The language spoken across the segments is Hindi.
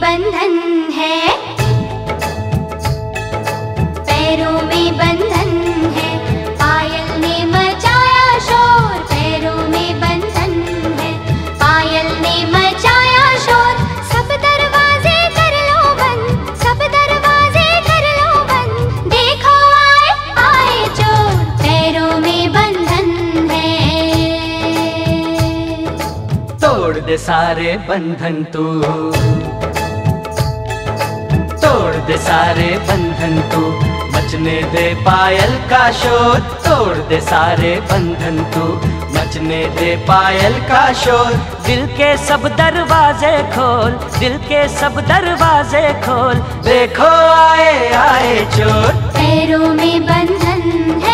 बंधन है, पैरों में बंधन है, पायल ने मचाया शोर, पैरों में बंधन है, पायल ने मचाया शोर। सब दरवाजे कर लो बंद, सब दरवाजे कर लो बंद, देखो आए आए चोर, पैरों में बंधन है। तोड़ दे सारे बंधन तू, तोड़ दे सारे बंधन तू, मचने दे पायल का शोर। तोड़ दे सारे बंधन तू, मचने दे पायल का शोर। दिल के सब दरवाजे खोल, दिल के सब दरवाजे खोल, देखो आए आए चोर, पैरों में बंधन है।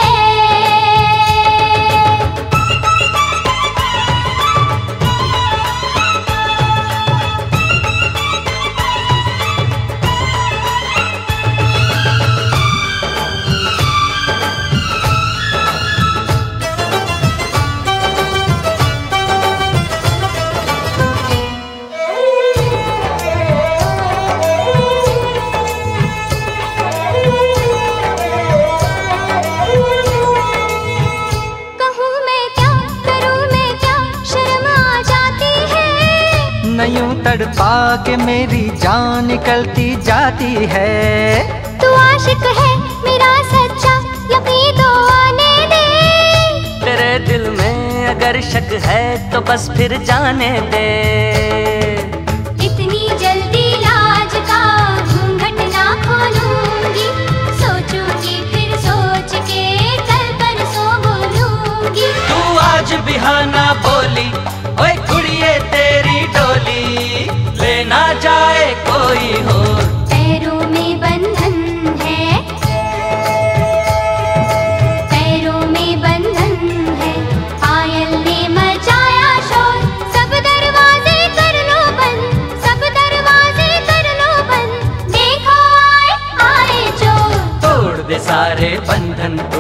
यूं तड़पा के मेरी जान निकलती जाती है। तू आशिक है मेरा सच्चा, यकीन तो आने दे। तेरे दिल में अगर शक है तो बस फिर जाने दे। इतनी जल्दी लाज का घूंघट ना खोलूंगी, सोचूंगी फिर सोच के कल परसों बोलूंगी। तू आज बिहाना बोली, ओए कुड़िए तेरी डोली, लेना जाए कोई हो, पैरों में बंधन है, पैरों में बंधन है, पायल ने मचाया शोर। सब दरवाजे कर लो बंद, सब दरवाजे कर लो बंद, देखो आए आए चोर। तोड़ दे सारे बंधन तू,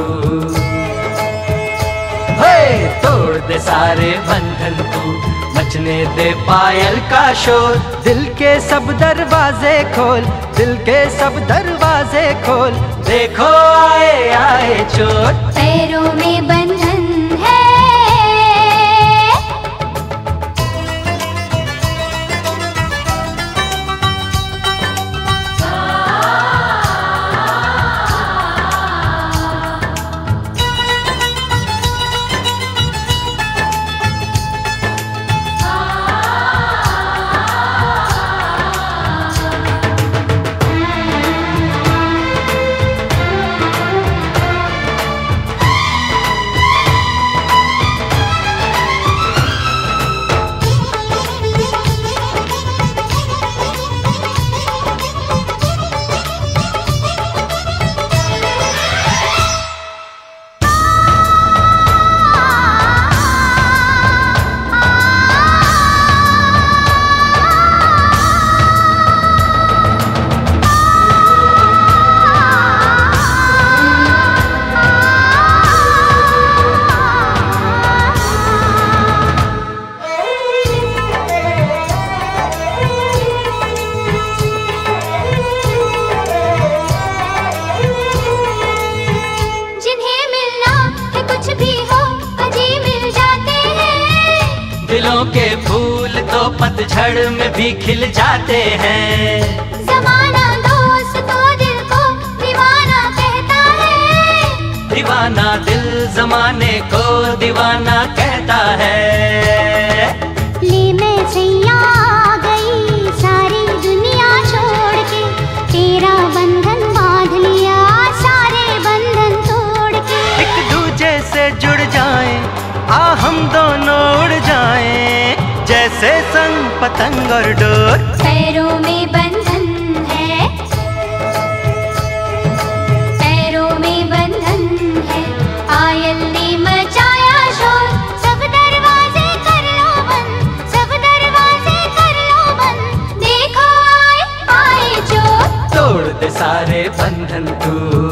तोड़ दे सारे बंधन तू, मचने दे पायल का शोर। दिल के सब दरवाजे खोल, दिल के सब दरवाजे खोल, देखो आए आए चोर, पैरों में बंधन है। दिलों के फूल तो पतझड़ में भी खिल जाते हैं। ज़माना दोस्त तो दिल को दीवाना कहता है, दीवाना दिल ज़माने को दीवाना कहता है। ले मैं सैया गई सारी दुनिया छोड़ के, तेरा बंधन बांध लिया सारे बंधन तोड़ के। एक दूजे से जुड़ जाएं, आ हम दोनों उड़ जाएं, जैसे संग पतंग और डोर। पैरों में बंधन है, पैरों में बंधन है, पायल ने मचाया शोर। सब दरवाजे कर लो बंद, सब दरवाजे कर लो बंद, देखो आए आए चोर। तोड़ दे सारे बंधन तू,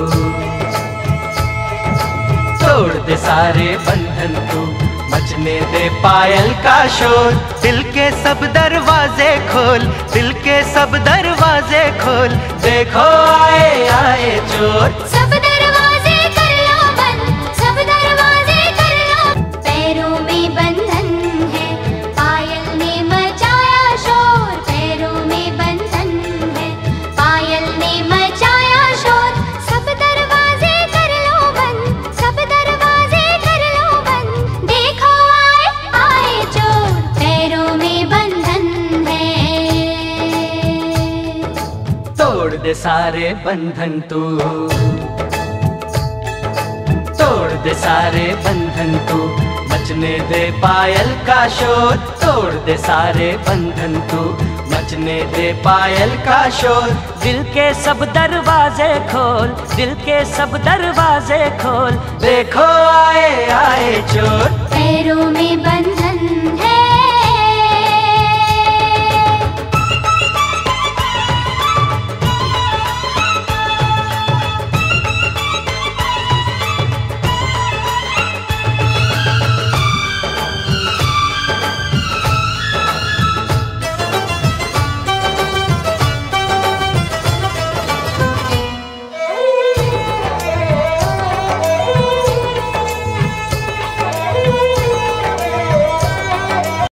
तोड़ दे सारे बंधन तू, मचने दे पायल का शोर। दिल के सब दरवाजे खोल, दिल के सब दरवाजे खोल, देखो आए आए चोर। सब दरवाजे कर लो बंद, सब दरवाजे कर लो। पैरों में बंधन है, पायल ने मचाया शोर। पैरों में बंधन है, पायल ने मचाया शोर। सब दरवाजे कर लो बंद, सब दरवाजे कर लो बंद। देखो आए आए चोर, पैरों में बंधन है। तोड़ दे सारे बंधन तू, तोड़ दे सारे बंधन तू, मचने दे पायल का शोर। तोड़ दे सारे बंधन तू, मचने दे पायल का शोर। दिल के सब दरवाजे खोल, दिल के सब दरवाजे खोल, देखो आए आए चोर। पैरों में बंधन